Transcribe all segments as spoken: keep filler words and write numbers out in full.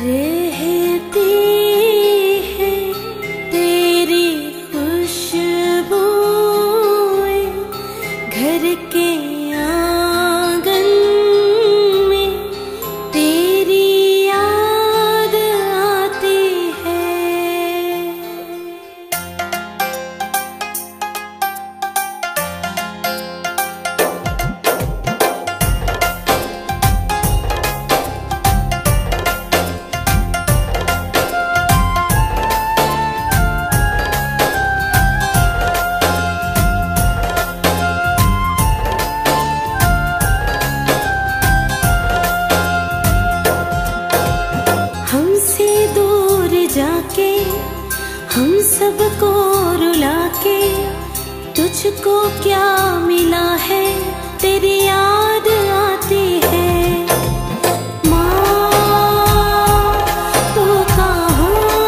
रहती है तेरी खुशबूएं घर के आंगन में, तेरी याद आती है। हमसे दूर जाके हम सबको रुला के, तुझको क्या मिला है तेरी याद आती है। माँ तू कहाँ,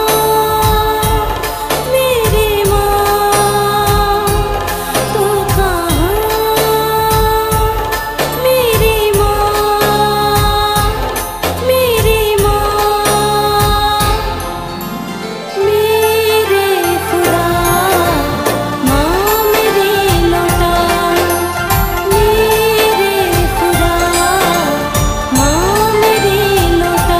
मेरी माँ तू कहाँ, मेरी माँ, मेरी माँ, मेरे खुदा माँ मेरी लौटा, मेरे खुदा माँ मेरी लौटा।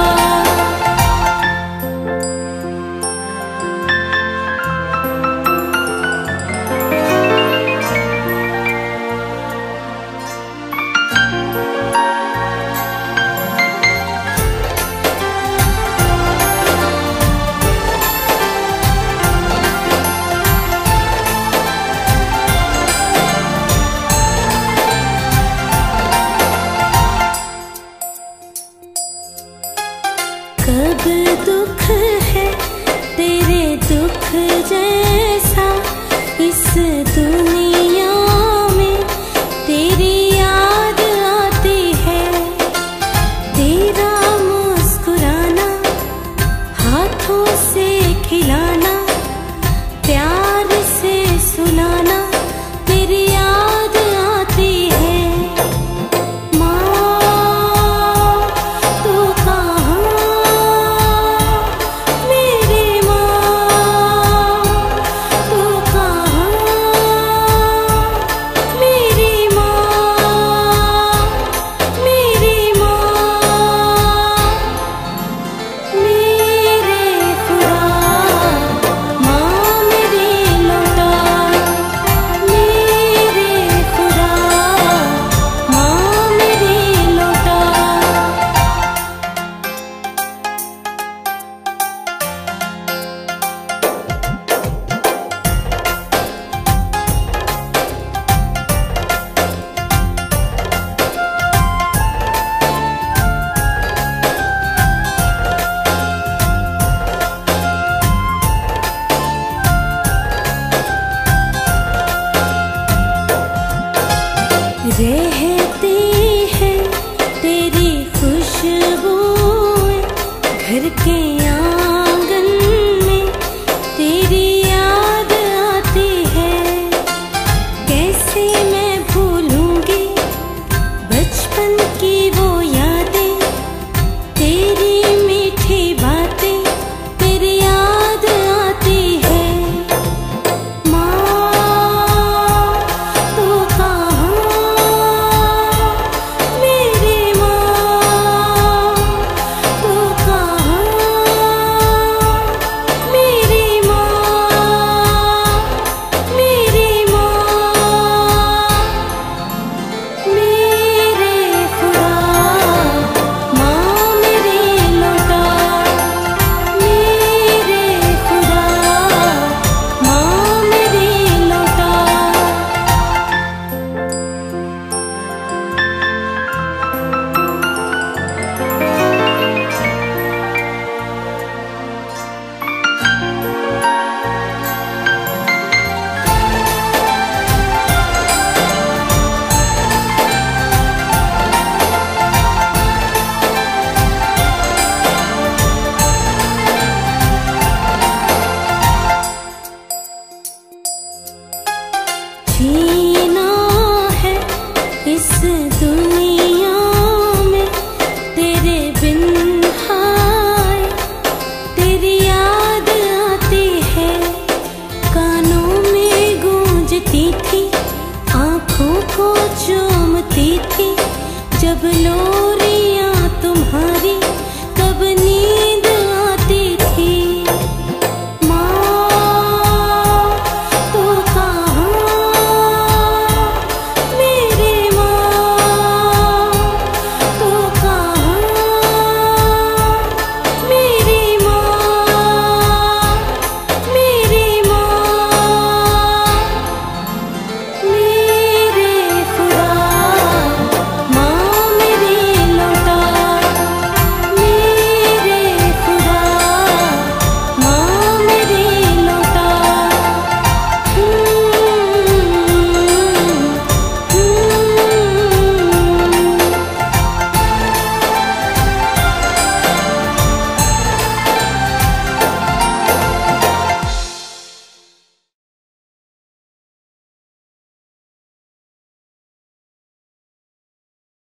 कब दुख है तेरे दुख जैसा इस दुनिया में, तेरी याद आती है। तेरा मुस्कुराना, हाथों से खिलाना, प्यार से सुलाना, तेरी याद आती है। माँ तू कहाँ, मेरी माँ तू कहाँ, मेरी माँ, मेरी माँ, मेरे खुदा माँ मेरी लौटा, मेरे खुदा माँ मेरी लौटा। रहती है तेरी खुशबूएं घर के आंगन में, तेरी याद आती है। कैसे मैं भूलूंगी बचपन की वो यादें, तेरी मीठी बातें, तेरी याद आती है। माँ तू कहाँ, मेरी माँ तू कहाँ, को चूमती थी जब लोग